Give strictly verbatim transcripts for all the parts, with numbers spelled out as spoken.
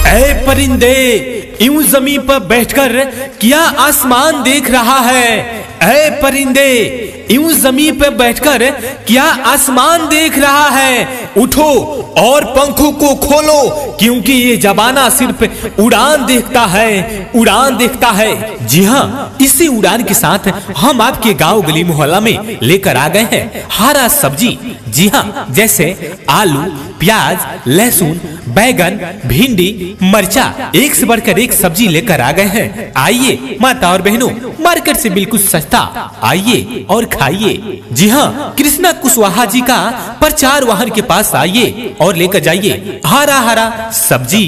ऐ परिंदे, यूं जमीन पर बैठकर क्या आसमान देख रहा है? ऐ परिंदे, यूं जमीन पर बैठकर क्या आसमान देख रहा है? उठो और पंखों को खोलो, क्योंकि ये जमाना सिर्फ उड़ान देखता है, उड़ान देखता है। जी हाँ, इसी उड़ान के साथ हम आपके गांव गली मोहल्ला में लेकर आ गए हैं हरा सब्जी। जी हाँ, जैसे आलू, प्याज, लहसुन, बैगन, भिंडी, मरचा, एक से बढ़कर एक सब्जी लेकर आ गए हैं। आइए माता और बहनों, मार्केट से बिल्कुल सस्ता, आइए और खाइए। जी हाँ, कृष्णा कुशवाहा जी का प्रचार वाहन के पास आइए और लेकर जाइए हरा हरा सब्जी।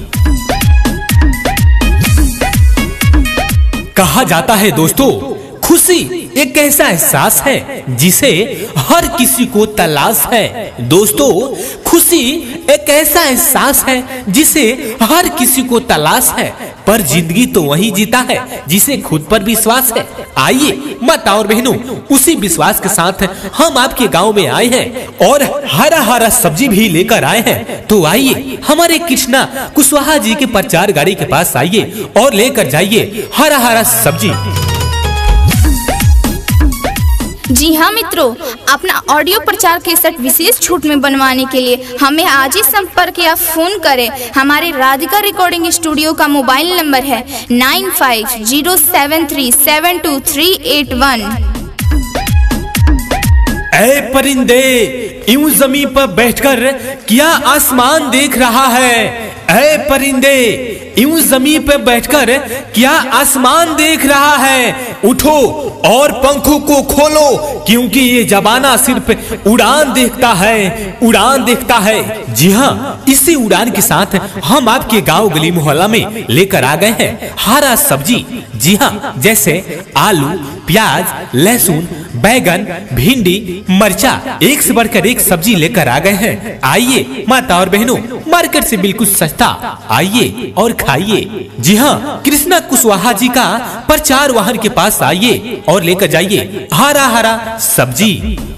कहा जाता है दोस्तों, खुशी एक ऐसा एहसास है जिसे हर किसी को तलाश है। दोस्तों, खुशी एक ऐसा एहसास है जिसे हर किसी को तलाश है, पर जिंदगी तो वही जीता है जिसे खुद पर विश्वास है। आइए माता और बहनों, उसी विश्वास के साथ हम आपके गांव में आए हैं और हरा हरा सब्जी भी लेकर आए हैं। तो आइए हमारे कृष्णा कुशवाहा जी के प्रचार गाड़ी के पास आइए और लेकर जाइए हरा हरा सब्जी। जी हाँ मित्रों, अपना ऑडियो प्रचार केसेट विशेष छूट में बनवाने के लिए हमें आज ही संपर्क या फोन करें। हमारे राधिका रिकॉर्डिंग स्टूडियो का मोबाइल नंबर है nine five zero seven three seven two three eight one. ऐ परिंदे, यूं जमीन पर बैठकर क्या आसमान देख रहा है? ऐ परिंदे, यूं जमीन पर बैठकर क्या आसमान देख रहा है? उठो और पंखों को खोलो, क्योंकि ये जमाना सिर्फ उड़ान देखता है, उड़ान देखता है। जी हाँ, इसी उड़ान के साथ हम आपके गांव गली मोहल्ला में लेकर आ गए हैं हरा सब्जी। जी हाँ, जैसे आलू, प्याज, लहसुन, बैगन, भिंडी, मरचा, एक से बढ़कर एक सब्जी लेकर आ गए हैं। आइए माता और बहनों, मार्केट से बिल्कुल सस्ता, आइए और खाइए। जी हाँ, कृष्णा कुशवाहा जी का प्रचार वाहन के पास आइए और लेकर जाइए हरा हरा सब्जी।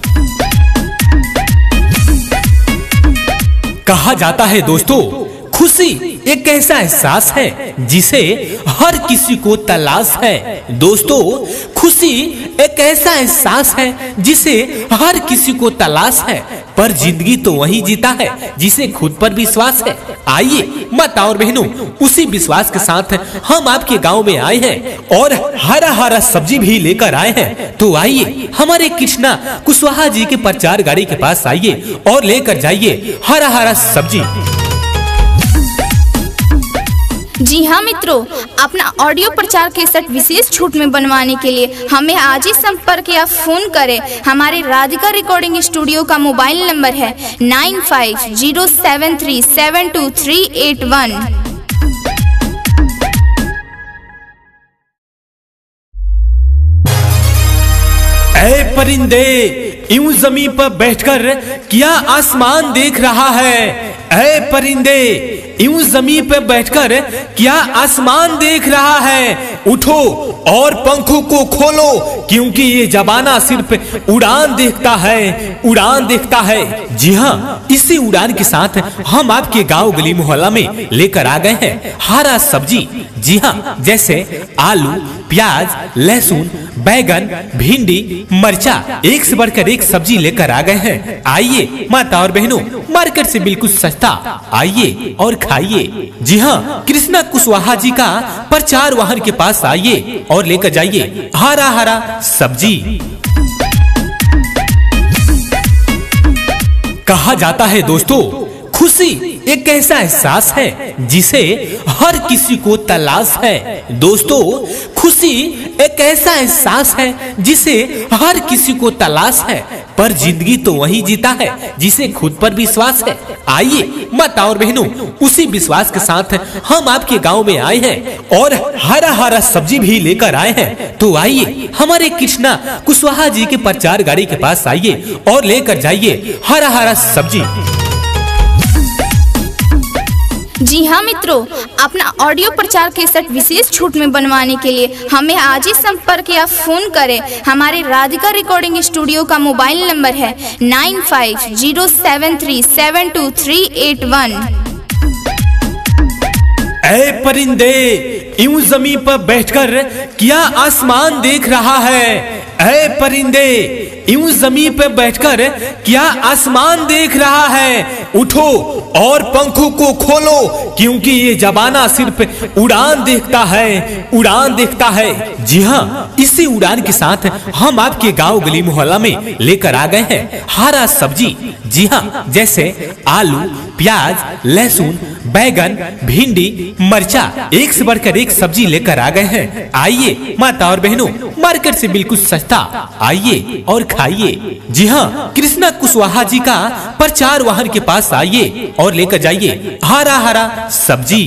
कहा जाता है दोस्तों, खुशी एक ऐसा एहसास है जिसे हर किसी को तलाश है। दोस्तों, खुशी एक ऐसा एहसास है जिसे हर किसी को तलाश है, पर जिंदगी तो वही जीता है जिसे खुद पर विश्वास है। आइए माता और बहनों, उसी विश्वास के साथ हम आपके गांव में आए हैं और हरा हरा सब्जी भी लेकर आए हैं। तो आइए हमारे कृष्णा कुशवाहा जी के प्रचार गाड़ी के पास आइए और लेकर जाइए हरा हरा सब्जी। जी हाँ मित्रों, अपना ऑडियो प्रचार केसेट विशेष छूट में बनवाने के लिए हमें आज ही संपर्क या फोन करें। हमारे राधिका रिकॉर्डिंग स्टूडियो का मोबाइल नंबर है nine five zero seven three seven two three eight one. ऐ परिंदे, यूं जमीन पर बैठकर क्या आसमान देख रहा है? ऐ परिंदे, यूं जमीन पर बैठकर क्या आसमान देख रहा है? उठो और पंखों को खोलो, क्योंकि ये जमाना सिर्फ उड़ान देखता है, उड़ान देखता है। जी हाँ, इसी उड़ान के साथ हम आपके गांव गली मोहल्ला में लेकर आ गए हैं हरा सब्जी। जी हाँ, जैसे आलू, प्याज, लहसुन, बैगन, भिंडी, मरचा, एक से बढ़कर एक सब्जी लेकर आ गए हैं। आइए माता और बहनों, मार्केट से बिल्कुल सस्ता, आइए और खाइए। जी हाँ, कृष्णा कुशवाहा जी का प्रचार वाहन के पास आइए और लेकर जाइए हरा हरा सब्जी। कहा जाता है दोस्तों, खुशी एक ऐसा एहसास है जिसे हर किसी को तलाश है। दोस्तों, खुशी एक ऐसा एहसास है जिसे हर किसी को तलाश है, पर जिंदगी तो वही जीता है जिसे खुद पर विश्वास है। आइए माता और बहनों, उसी विश्वास के साथ हम आपके गांव में आए हैं और हरा हरा सब्जी भी लेकर आए हैं। तो आइए हमारे कृष्णा कुशवाहा जी के प्रचार गाड़ी के पास आइए और लेकर जाइए हरा हरा सब्जी। जी हाँ मित्रों, अपना ऑडियो प्रचार केसेट विशेष छूट में बनवाने के लिए हमें आज ही संपर्क या फोन करें। हमारे राधिका रिकॉर्डिंग स्टूडियो का मोबाइल नंबर है nine five zero seven three seven two three eight one. ऐ परिंदे, यूं जमीन पर बैठकर क्या आसमान देख रहा है? ऐ परिंदे, यूं जमीन पर बैठकर क्या आसमान देख रहा है? उठो और पंखों को खोलो, क्योंकि ये जमाना सिर्फ उड़ान देखता है, उड़ान देखता है। जी हाँ, इसी उड़ान के साथ हम आपके गांव गली मोहल्ला में लेकर आ गए हैं हरा सब्जी। जी हाँ, जैसे आलू, प्याज, लहसुन, बैगन, भिंडी, मरचा, एक से बढ़कर एक सब्जी लेकर आ गए हैं। आइए माता और बहनों, मार्केट से बिल्कुल सस्ता, आइए और खाइए। जी हाँ, कृष्णा कुशवाहा जी का प्रचार वाहन के पास आइए और लेकर जाइए हरा हरा सब्जी।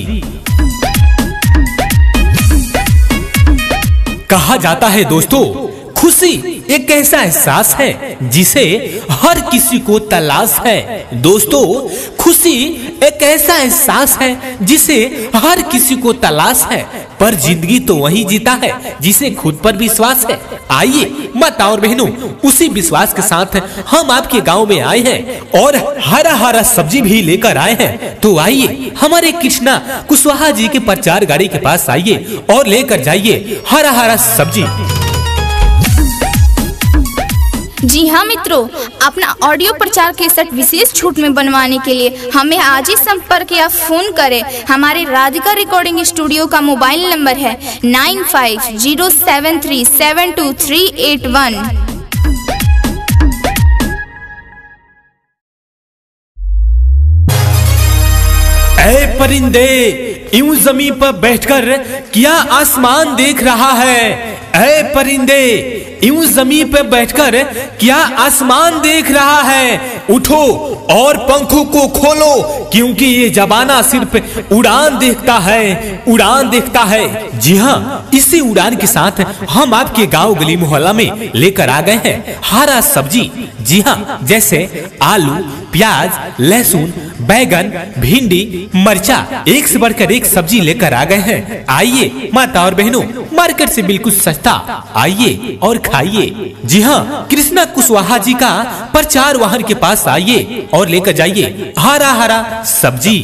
कहा जाता है दोस्तों, खुशी एक ऐसा एहसास है जिसे हर किसी को तलाश है। दोस्तों, खुशी एक ऐसा एहसास है जिसे हर किसी को तलाश है, पर जिंदगी तो वही जीता है जिसे खुद पर विश्वास है। आइए माता और बहनों, उसी विश्वास के साथ हम आपके गांव में आए हैं और हरा हरा सब्जी भी लेकर आए हैं। तो आइए हमारे कृष्णा कुशवाहा जी के प्रचार गाड़ी के पास आइए और लेकर जाइए हरा हरा सब्जी। जी हाँ मित्रों, अपना ऑडियो प्रचार केसट विशेष छूट में बनवाने के लिए हमें आज ही संपर्क या फोन करें। हमारे राधिका रिकॉर्डिंग स्टूडियो का मोबाइल नंबर है nine five zero seven three seven two three eight one. ऐ परिंदे, यूं जमीन पर बैठकर क्या आसमान देख रहा है? ऐ परिंदे, यूं जमीन पर बैठकर क्या आसमान देख रहा है? उठो और पंखों को खोलो, क्योंकि ये जमाना सिर्फ उड़ान देखता है, उड़ान देखता है। जी हाँ, इसी उड़ान के साथ हम आपके गांव गली मोहल्ला में लेकर आ गए हैं हरा सब्जी। जी हाँ, जैसे आलू, प्याज, लहसुन, बैगन, भिंडी, मरचा, एक से बढ़कर एक सब्जी लेकर आ गए हैं। आइए माता और बहनों, मार्केट से बिल्कुल सस्ता, आइए और खाइए। जी हाँ, कृष्णा कुशवाहा जी का प्रचार वाहन के पास आइए और लेकर जाइए हरा हरा सब्जी।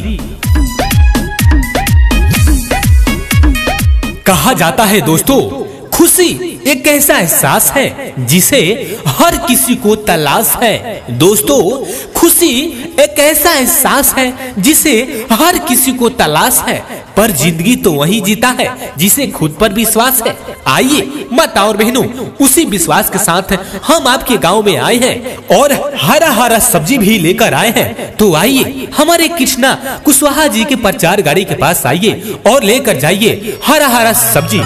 कहा जाता है दोस्तों, खुशी एक ऐसा एहसास है जिसे हर किसी को तलाश है। दोस्तों, खुशी एक ऐसा एहसास है जिसे हर किसी को तलाश है, पर जिंदगी तो वही जीता है जिसे खुद पर विश्वास है। आइए माता और बहनों, उसी विश्वास के साथ हम आपके गांव में आए हैं और हरा हरा सब्जी भी लेकर आए हैं। तो आइए हमारे कृष्णा कुशवाहा जी के प्रचार गाड़ी के पास आइए और लेकर जाइए हरा हरा सब्जी।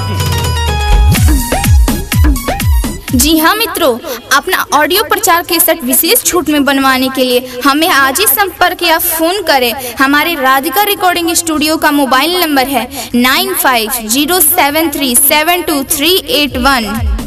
जी हाँ मित्रों, अपना ऑडियो प्रचार केसट विशेष छूट में बनवाने के लिए हमें आज ही संपर्क या फोन करें। हमारे राधिका रिकॉर्डिंग स्टूडियो का मोबाइल नंबर है nine five zero seven three seven two three eight one.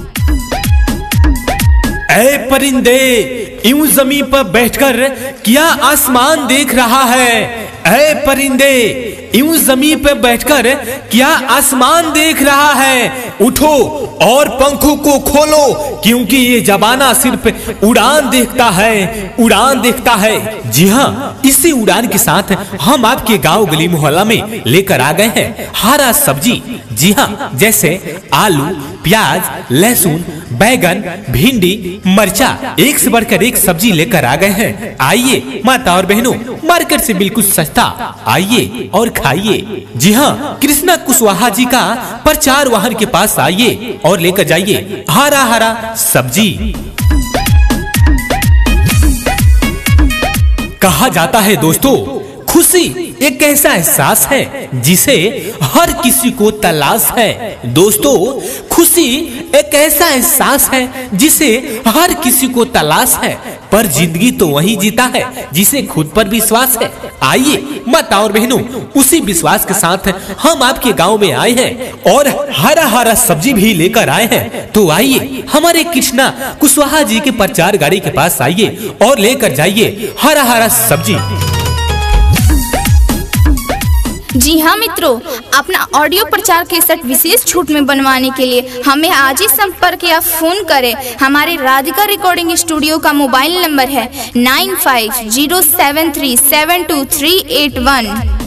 ऐ परिंदे, यूं जमीन पर बैठकर क्या आसमान देख रहा है? ऐ परिंदे, यूं जमीन पर बैठकर क्या आसमान देख रहा है? उठो और पंखों को खोलो, क्योंकि ये जमाना सिर्फ उड़ान देखता है, उड़ान देखता है। जी हाँ, इसी उड़ान के साथ हम आपके गांव गली मोहल्ला में लेकर आ गए हैं हरा सब्जी। जी हाँ, जैसे आलू, प्याज, लहसुन, बैगन, भिंडी, मरचा, एक से बढ़कर एक सब्जी लेकर आ गए हैं। आइए माता और बहनों, मार्केट से बिल्कुल सस्ता, आइए और खाइए। जी हाँ, कृष्णा कुशवाहा जी का प्रचार वाहन के पास आइए और लेकर जाइए हरा हरा सब्जी। कहा जाता है दोस्तों, खुशी एक ऐसा एहसास है जिसे हर किसी को तलाश है। दोस्तों, खुशी एक ऐसा एहसास है जिसे हर किसी को तलाश है, पर जिंदगी तो वही जीता है जिसे खुद पर विश्वास है। आइए माता और बहनों, उसी विश्वास के साथ हम आपके गांव में आए हैं और हरा हरा सब्जी भी लेकर आए हैं। तो आइए हमारे कृष्णा कुशवाहा जी के प्रचार गाड़ी के पास आइए और लेकर जाइए हरा हरा सब्जी। जी हाँ मित्रों, अपना ऑडियो प्रचार केसट विशेष छूट में बनवाने के लिए हमें आज ही संपर्क या फोन करें। हमारे राधिका रिकॉर्डिंग स्टूडियो का मोबाइल नंबर है nine five zero seven three seven two three eight वन।